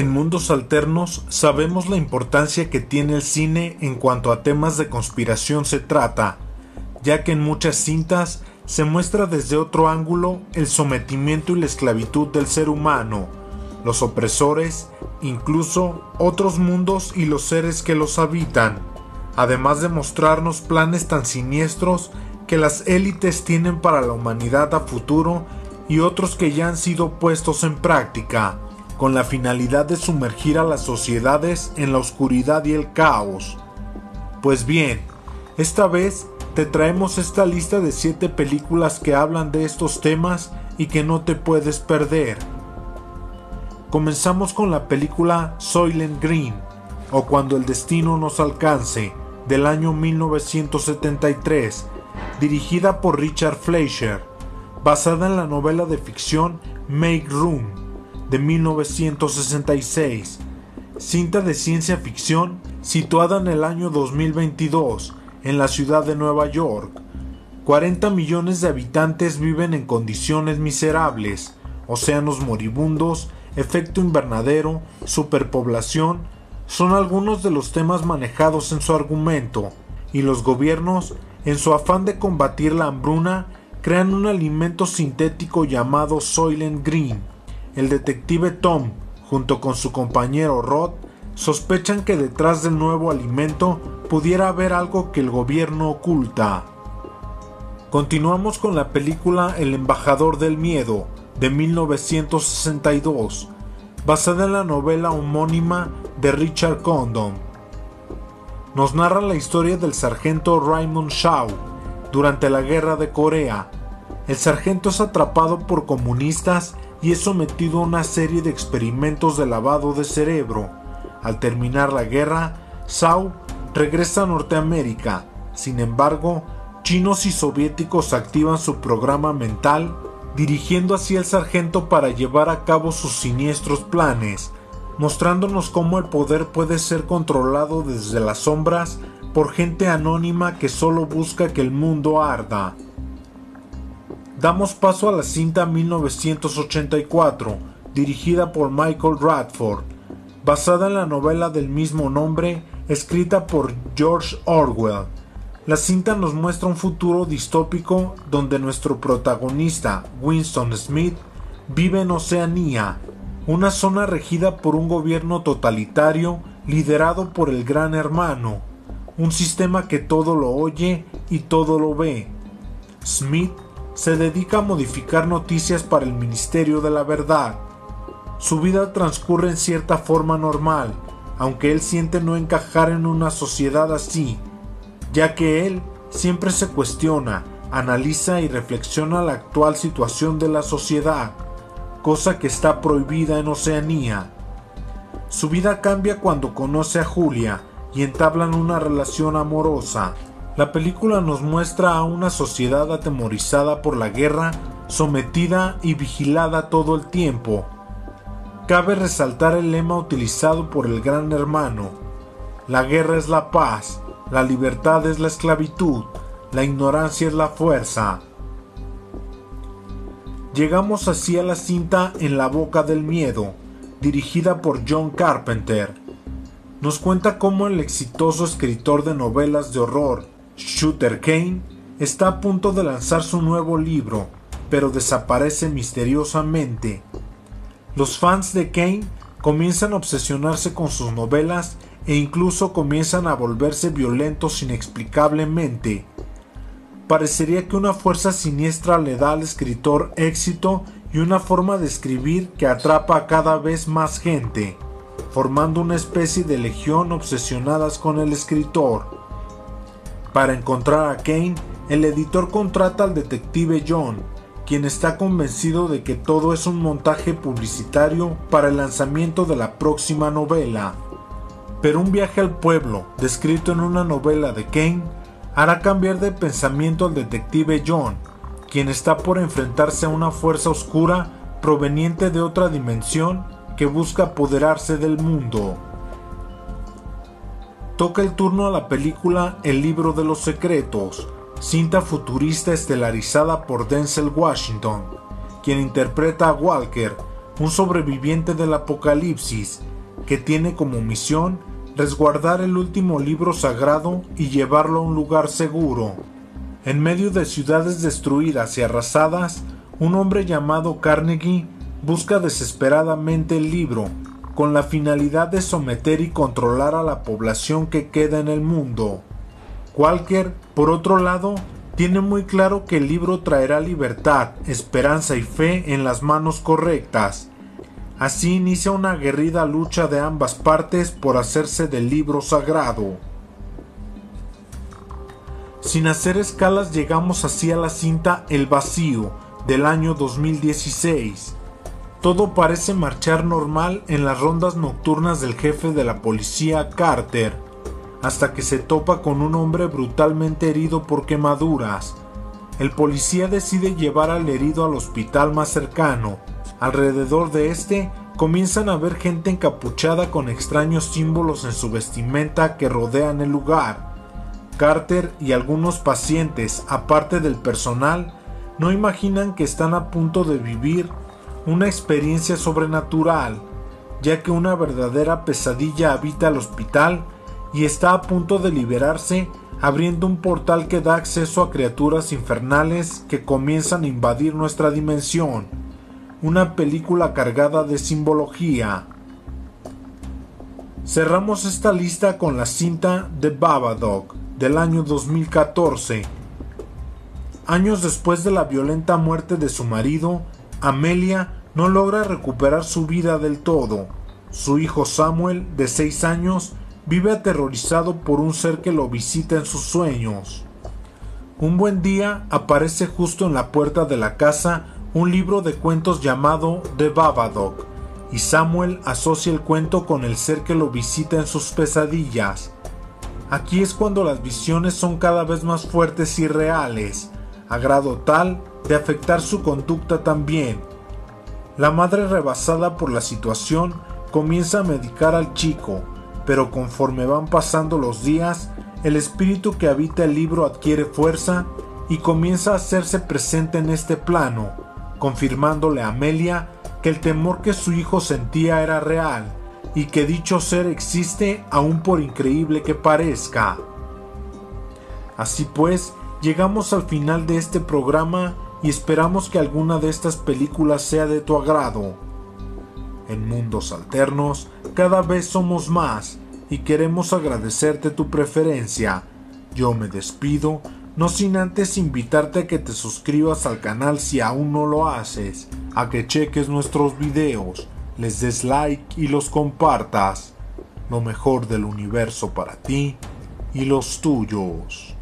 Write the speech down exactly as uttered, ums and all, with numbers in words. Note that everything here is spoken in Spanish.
En Mundos Alternos sabemos la importancia que tiene el cine en cuanto a temas de conspiración se trata, ya que en muchas cintas se muestra desde otro ángulo el sometimiento y la esclavitud del ser humano, los opresores, incluso otros mundos y los seres que los habitan, además de mostrarnos planes tan siniestros que las élites tienen para la humanidad a futuro y otros que ya han sido puestos en práctica, con la finalidad de sumergir a las sociedades en la oscuridad y el caos. Pues bien, esta vez te traemos esta lista de siete películas que hablan de estos temas y que no te puedes perder. Comenzamos con la película Soylent Green, o Cuando el destino nos alcance, del año mil novecientos setenta y tres, dirigida por Richard Fleischer, basada en la novela de ficción Make Room, de mil novecientos sesenta y seis, cinta de ciencia ficción situada en el año dos mil veintidós, en la ciudad de Nueva York. cuarenta millones de habitantes viven en condiciones miserables, océanos moribundos, efecto invernadero, superpoblación, son algunos de los temas manejados en su argumento, y los gobiernos, en su afán de combatir la hambruna, crean un alimento sintético llamado Soylent Green. El detective Tom, junto con su compañero Rod, sospechan que detrás del nuevo alimento pudiera haber algo que el gobierno oculta. Continuamos con la película El embajador del miedo, de mil novecientos sesenta y dos, basada en la novela homónima de Richard Condon. Nos narra la historia del sargento Raymond Shaw durante la guerra de Corea. El sargento es atrapado por comunistas y es sometido a una serie de experimentos de lavado de cerebro. Al terminar la guerra, Shaw regresa a Norteamérica. Sin embargo, chinos y soviéticos activan su programa mental, dirigiendo así al sargento para llevar a cabo sus siniestros planes, mostrándonos cómo el poder puede ser controlado desde las sombras por gente anónima que solo busca que el mundo arda. Damos paso a la cinta mil novecientos ochenta y cuatro, dirigida por Michael Radford, basada en la novela del mismo nombre, escrita por George Orwell. La cinta nos muestra un futuro distópico donde nuestro protagonista, Winston Smith, vive en Oceanía, una zona regida por un gobierno totalitario liderado por el Gran Hermano, un sistema que todo lo oye y todo lo ve. Smith se dedica a modificar noticias para el Ministerio de la Verdad. Su vida transcurre en cierta forma normal, aunque él siente no encajar en una sociedad así, ya que él siempre se cuestiona, analiza y reflexiona la actual situación de la sociedad, cosa que está prohibida en Oceanía. Su vida cambia cuando conoce a Julia y entablan una relación amorosa. La película nos muestra a una sociedad atemorizada por la guerra, sometida y vigilada todo el tiempo. Cabe resaltar el lema utilizado por el Gran Hermano: la guerra es la paz, la libertad es la esclavitud, la ignorancia es la fuerza. Llegamos así a la cinta En la boca del miedo, dirigida por John Carpenter. Nos cuenta cómo el exitoso escritor de novelas de horror, Sutter Kane, está a punto de lanzar su nuevo libro, pero desaparece misteriosamente. Los fans de Kane comienzan a obsesionarse con sus novelas e incluso comienzan a volverse violentos inexplicablemente. Parecería que una fuerza siniestra le da al escritor éxito y una forma de escribir que atrapa a cada vez más gente, formando una especie de legión obsesionadas con el escritor. Para encontrar a Kane, el editor contrata al detective John, quien está convencido de que todo es un montaje publicitario para el lanzamiento de la próxima novela. Pero un viaje al pueblo, descrito en una novela de Kane, hará cambiar de pensamiento al detective John, quien está por enfrentarse a una fuerza oscura proveniente de otra dimensión que busca apoderarse del mundo. Toca el turno a la película El libro de los secretos, cinta futurista estelarizada por Denzel Washington, quien interpreta a Walker, un sobreviviente del apocalipsis, que tiene como misión resguardar el último libro sagrado y llevarlo a un lugar seguro. En medio de ciudades destruidas y arrasadas, un hombre llamado Carnegie busca desesperadamente el libro, con la finalidad de someter y controlar a la población que queda en el mundo. Walker, por otro lado, tiene muy claro que el libro traerá libertad, esperanza y fe en las manos correctas. Así inicia una aguerrida lucha de ambas partes por hacerse del libro sagrado. Sin hacer escalas llegamos así a la cinta El Vacío, del año dos mil dieciséis. Todo parece marchar normal en las rondas nocturnas del jefe de la policía, Carter, hasta que se topa con un hombre brutalmente herido por quemaduras. El policía decide llevar al herido al hospital más cercano. Alrededor de este comienzan a ver gente encapuchada con extraños símbolos en su vestimenta que rodean el lugar. Carter y algunos pacientes, aparte del personal, no imaginan que están a punto de vivir una experiencia sobrenatural, ya que una verdadera pesadilla habita el hospital y está a punto de liberarse, abriendo un portal que da acceso a criaturas infernales que comienzan a invadir nuestra dimensión. Una película cargada de simbología. Cerramos esta lista con la cinta The Babadook del año dos mil catorce. Años después de la violenta muerte de su marido, Amelia no logra recuperar su vida del todo. Su hijo Samuel, de seis años, vive aterrorizado por un ser que lo visita en sus sueños. Un buen día aparece justo en la puerta de la casa un libro de cuentos llamado The Babadook, y Samuel asocia el cuento con el ser que lo visita en sus pesadillas. Aquí es cuando las visiones son cada vez más fuertes y reales, a grado tal de afectar su conducta también. La madre, rebasada por la situación, comienza a medicar al chico, pero conforme van pasando los días, el espíritu que habita el libro adquiere fuerza y comienza a hacerse presente en este plano, confirmándole a Amelia que el temor que su hijo sentía era real y que dicho ser existe aún por increíble que parezca. Así pues, llegamos al final de este programa y esperamos que alguna de estas películas sea de tu agrado. En Mundos Alternos cada vez somos más y queremos agradecerte tu preferencia. Yo me despido, no sin antes invitarte a que te suscribas al canal si aún no lo haces, a que cheques nuestros videos, les des like y los compartas. Lo mejor del universo para ti y los tuyos.